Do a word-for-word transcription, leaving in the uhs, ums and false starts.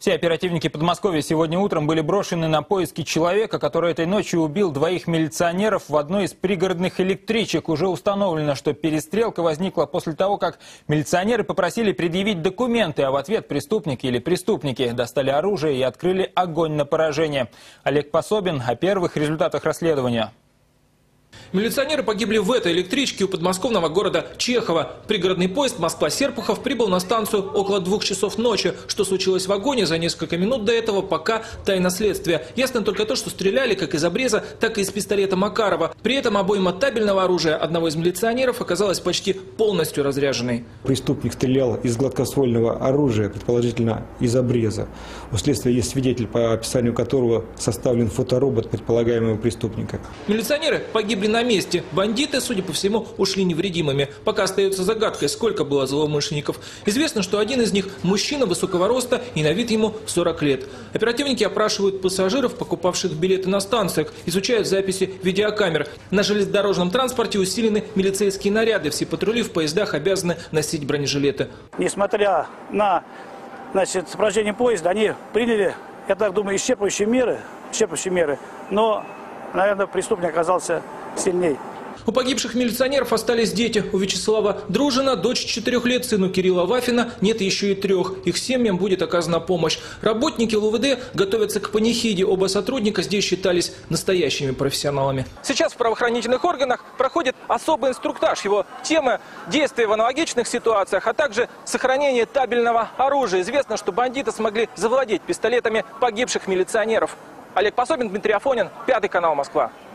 Все оперативники Подмосковья сегодня утром были брошены на поиски человека, который этой ночью убил двоих милиционеров в одной из пригородных электричек. Уже установлено, что перестрелка возникла после того, как милиционеры попросили предъявить документы, а в ответ преступники или преступники достали оружие и открыли огонь на поражение. Олег Пособин о первых результатах расследования. Милиционеры погибли в этой электричке у подмосковного города Чехова. Пригородный поезд Москва-Серпухов прибыл на станцию около двух часов ночи. Что случилось в вагоне за несколько минут до этого, пока тайна следствия. Ясно только то, что стреляли как из обреза, так и из пистолета Макарова. При этом обойма табельного оружия одного из милиционеров оказалась почти полностью разряженной. Преступник стрелял из гладкоствольного оружия, предположительно из обреза. У следствия есть свидетель, по описанию которого составлен фоторобот предполагаемого преступника. Милиционеры погибли на месте. Бандиты, судя по всему, ушли невредимыми. Пока остается загадкой, сколько было злоумышленников. Известно, что один из них мужчина высокого роста и на вид ему сорок лет. Оперативники опрашивают пассажиров, покупавших билеты на станциях, изучают записи видеокамер. На железнодорожном транспорте усилены милицейские наряды. Все патрули в поездах обязаны носить бронежилеты. Несмотря на значит, сопровождение поезда, они приняли, я так думаю, исчерпывающие меры, исчерпывающие меры, но, наверное, преступник оказался сильней. У погибших милиционеров остались дети. У Вячеслава Дружина, дочь четырех лет, сыну Кирилла Вафина нет еще и трех. Их семьям будет оказана помощь. Работники ЛУВД готовятся к панихиде. Оба сотрудника здесь считались настоящими профессионалами. Сейчас в правоохранительных органах проходит особый инструктаж. Его тема – действия в аналогичных ситуациях, а также сохранение табельного оружия. Известно, что бандиты смогли завладеть пистолетами погибших милиционеров. Олег Пособин, Дмитрий Афонин, Пятый канал, Москва.